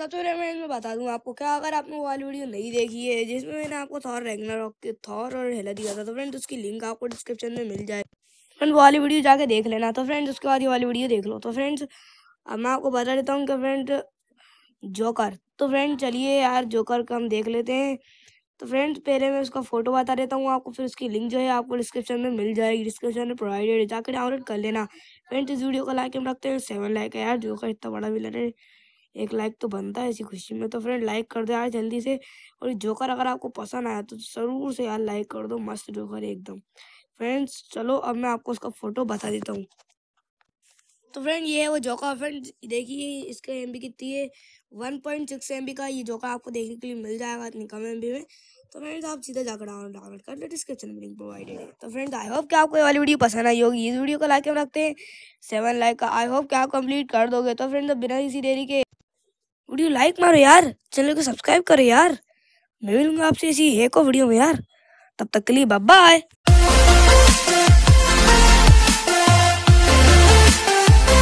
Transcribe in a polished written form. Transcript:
सबसे पहले मैं बता दूं आपको क्या, अगर आपने वो वाली वीडियो नहीं देखी है जिसमें मैंने आपको थॉर और हेला दिया था, तो फ्रेंड्स उसकी लिंक आपको डिस्क्रिप्शन में मिल जाए। फ्रेंड वो वाली वीडियो जाके देख लेना। तो फ्रेंड्स उसके बाद ये वाली वीडियो देख लो। तो फ्रेंड्स अब मैं आपको बता देता हूँ कि फ्रेंड जोकर, तो फ्रेंड चलिए यार जोकर का हम देख लेते हैं। तो फ्रेंड्स पहले मैं उसका फोटो बता देता हूँ आपको, फिर उसकी लिंक जो है आपको डिस्क्रिप्शन में मिल जाएगी, डिस्क्रिप्शन में प्रोवाइडेड है, जाकर डाउनलोड कर लेना। फ्रेंड्स इस वीडियो का लाइक हम रखते हैं 7 लाइक है यार, जोकर इतना बड़ा विलन है, 1 लाइक तो बनता है इसी खुशी में। तो फ्रेंड लाइक कर दो यार जल्दी से। और ये जोकर अगर आपको पसंद आया तो जरूर से यार लाइक कर दो, मस्त जोकर है एकदम। फ्रेंड्स चलो अब मैं आपको उसका फोटो बता देता हूँ। तो फ्रेंड ये है वो जोकर। फ्रेंड देखिए इसका एमबी कितनी है, 1.6 MB का ये जोकर आपको देखने के लिए मिल जाएगा इतनी कम एमबी में। तो फ्रेंड्स आप सीधा जाकर डाउनलोड कर लो, डिस्क्रिप्शन में लिंक प्रोवाइडेड है। तो फ्रेंड्स आई होप कि आपको ये वाली वीडियो पसंद आई होगी। इस वीडियो को लाइक हम रखते हैं 7 लाइक का, आई होप कि आप कंप्लीट कर दोगे। तो फ्रेंड्स बिना किसी देरी के वीडियो लाइक मारो यार, चैनल को सब्सक्राइब करो यार। मैं मिलूंगा आपसे इसी एक और वीडियो में यार, तब तक के लिए बाय बाय।